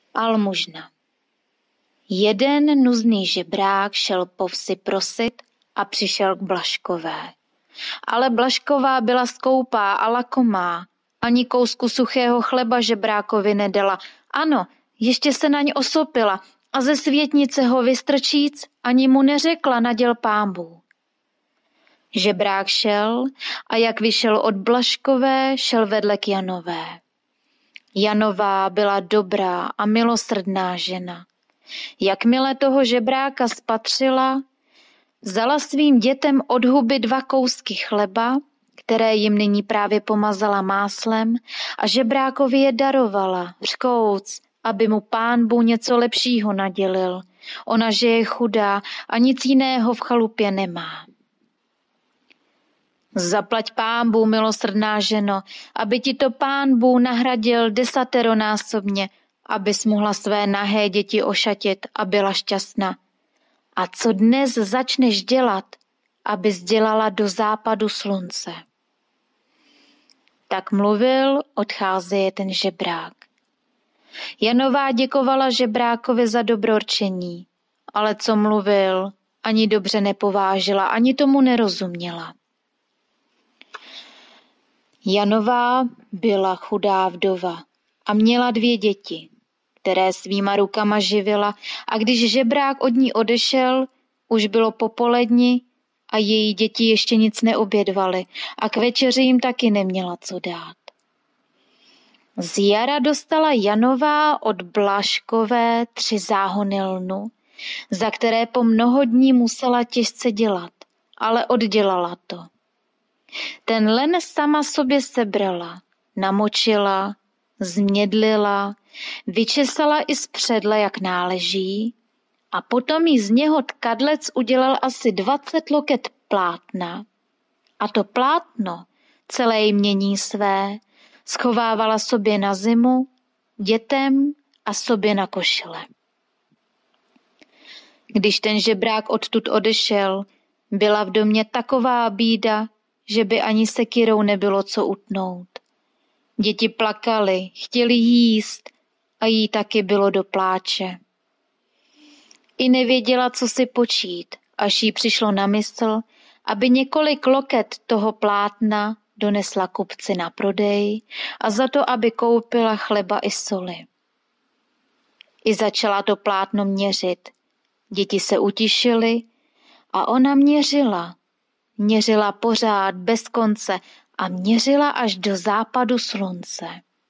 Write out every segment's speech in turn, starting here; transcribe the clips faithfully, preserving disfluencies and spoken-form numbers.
Almužna. Jeden nuzný žebrák šel po vsi prosit a přišel k Blažkové. Ale Blažková byla skoupá a lakomá. Ani kousku suchého chleba žebrákovi nedala. Ano, ještě se na ně osopila a ze světnice ho vystrčíc ani mu neřekla naděl pánbů. Žebrák šel a jak vyšel od Blažkové, šel vedle k Janové. Janová byla dobrá a milosrdná žena. Jakmile toho žebráka spatřila, vzala svým dětem od huby dva kousky chleba, které jim nyní právě pomazala máslem, a žebrákovi je darovala, řkouc, aby mu pánbůh něco lepšího nadělil. Ona, že je chudá a nic jiného v chalupě nemá. Zaplať pánbůh, milosrdná ženo, aby ti to pánbůh nahradil desateronásobně, abys mohla své nahé děti ošatit a byla šťastná. A co dnes začneš dělat, abys dělala do západu slunce? Tak mluvil, odcházeje ten žebrák. Janová děkovala žebrákovi za dobrorčení, ale co mluvil, ani dobře nepovážila, ani tomu nerozuměla. Janová byla chudá vdova a měla dvě děti, které svýma rukama živila, a když žebrák od ní odešel, už bylo popoledni a její děti ještě nic neobědvaly a k večeři jim taky neměla co dát. Z jara dostala Janová od Blažkové tři záhony lnu, za které po mnoho dní musela těžce dělat, ale oddělala to. Ten len sama sobě sebrala, namočila, změdlila, vyčesala i z předle, jak náleží, a potom jí z něho tkadlec udělal asi dvacet loket plátna. A to plátno, celé jmění své, schovávala sobě na zimu, dětem a sobě na košile. Když ten žebrák odtud odešel, byla v domě taková bída, že by ani sekyrou nebylo co utnout. Děti plakaly, chtěli jíst a jí taky bylo do pláče. I nevěděla, co si počít, až jí přišlo na mysl, aby několik loket toho plátna donesla kupci na prodej a za to, aby koupila chleba i soli. I začala to plátno měřit. Děti se utišily a ona měřila. Měřila pořád, bez konce, a měřila až do západu slunce.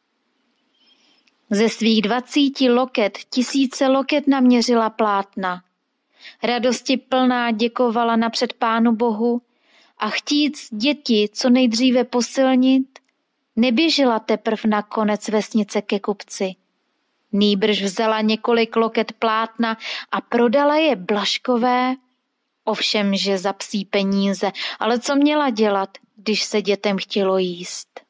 Ze svých dvacíti loket tisíce loket naměřila plátna. Radosti plná děkovala napřed Pánu Bohu a chtíc děti co nejdříve posilnit, neběžela teprv na konec vesnice ke kupci. Nýbrž vzala několik loket plátna a prodala je Blažkové, ovšem, že za psí peníze, ale co měla dělat, když se dětem chtělo jíst?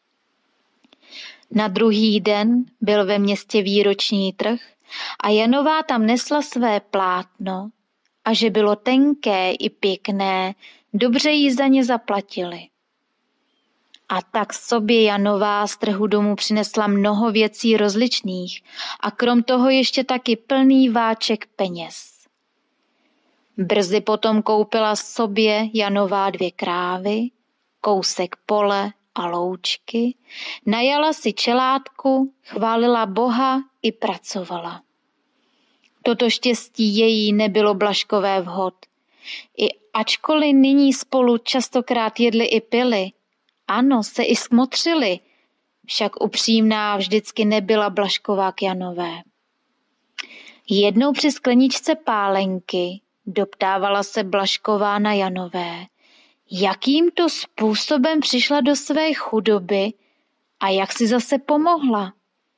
Na druhý den byl ve městě výroční trh a Janová tam nesla své plátno, a že bylo tenké i pěkné, dobře jí za ně zaplatili. A tak sobě Janová z trhu domů přinesla mnoho věcí rozličných a krom toho ještě taky plný váček peněz. Brzy potom koupila sobě Janová dvě krávy, kousek pole a loučky, najala si čelátku, chválila Boha i pracovala. Toto štěstí její nebylo Blažkové vhod. I ačkoliv nyní spolu častokrát jedli i pili, ano, se i smotřili, však upřímná vždycky nebyla Blažková k Janové. Jednou při skleničce pálenky doptávala se Blažková na Janové, jakým to způsobem přišla do své chudoby a jak si zase pomohla.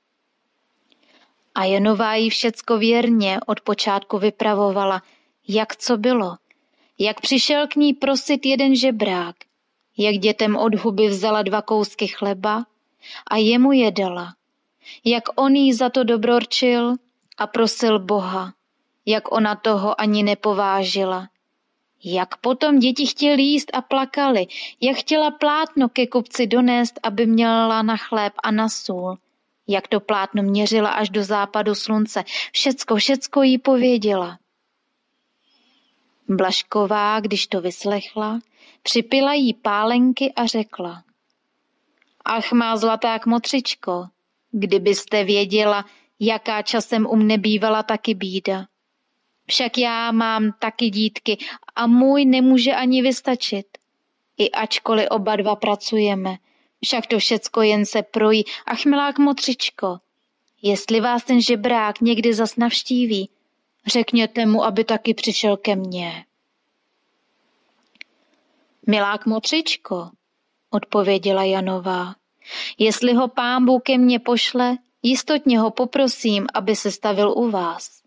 A Janová jí všecko věrně od počátku vypravovala, jak co bylo, jak přišel k ní prosit jeden žebrák, jak dětem od huby vzala dva kousky chleba a jemu je dala, jak on jí za to dobrorčil a prosil Boha, jak ona toho ani nepovážila. Jak potom děti chtěly jíst a plakali, jak chtěla plátno ke kupci donést, aby měla na chléb a na sůl. Jak to plátno měřila až do západu slunce, všecko, všecko jí pověděla. Blažková, když to vyslechla, připila jí pálenky a řekla: Ach, má zlatá kmotřičko, kdybyste věděla, jaká časem u mne bývala taky bída. Však já mám taky dítky a můj nemůže ani vystačit. I ačkoliv oba dva pracujeme, však to všecko jen se projí. Ach, milá kmotřičko, jestli vás ten žebrák někdy zas navštíví, řekněte mu, aby taky přišel ke mně. Milá kmotřičko, odpověděla Janová, jestli ho Pán Bůh ke mně pošle, jistotně ho poprosím, aby se stavil u vás.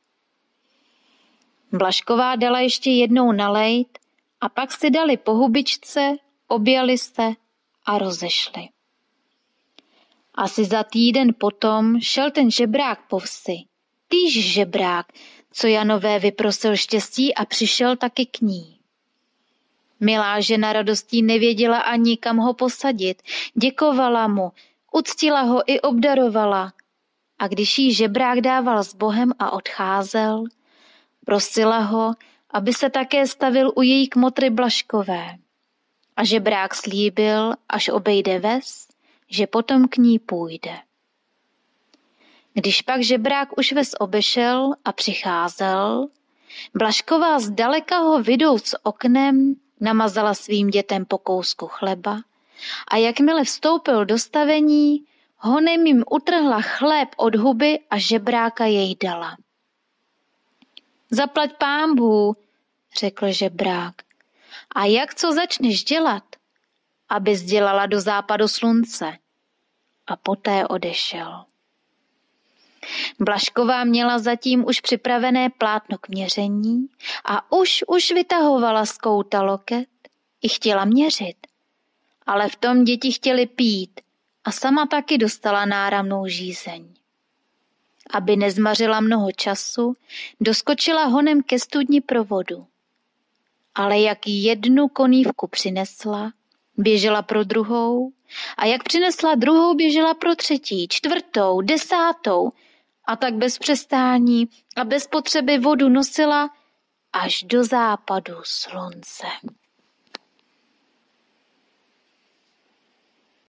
Blažková dala ještě jednou nalejt a pak si dali po hubičce, objali se a rozešli. Asi za týden potom šel ten žebrák po vsi. Týž žebrák, co Janové vyprosil štěstí a přišel taky k ní. Milá žena radostí nevěděla ani kam ho posadit, děkovala mu, uctila ho i obdarovala. A když jí žebrák dával s Bohem a odcházel, prosila ho, aby se také stavil u její kmotry Blažkové. A žebrák slíbil, až obejde ves, že potom k ní půjde. Když pak žebrák už ves obešel a přicházel, Blažková zdaleka ho vidouc oknem namazala svým dětem po kousku chleba a jakmile vstoupil do stavení, honem jim utrhla chléb od huby a žebráka jej dala. Zaplať Pán Bůh, řekl žebrák. A jak co začneš dělat? Abys dělala do západu slunce. A poté odešel. Blažková měla zatím už připravené plátno k měření a už, už vytahovala z kouta loket i chtěla měřit. Ale v tom děti chtěly pít a sama taky dostala náramnou žízeň. Aby nezmařila mnoho času, doskočila honem ke studni pro vodu. Ale jak jednu konývku přinesla, běžela pro druhou a jak přinesla druhou, běžela pro třetí, čtvrtou, desátou a tak bez přestání a bez potřeby vodu nosila až do západu slunce.